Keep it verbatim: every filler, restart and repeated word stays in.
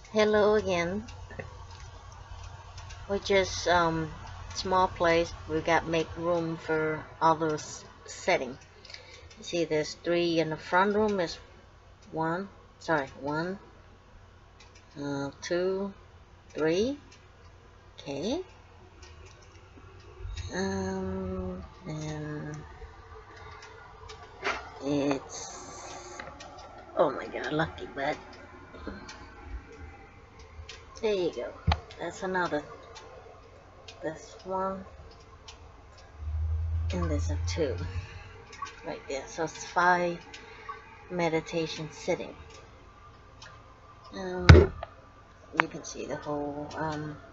Hello again. We just um small place. We got make room for others setting. You see, there's three in the front room. Is one. Sorry, one, uh, two, three. Okay. Um, and it's oh my God, lucky but there you go. That's another. This one and there's a two right there. So it's five meditation sitting. Um, you can see the whole um,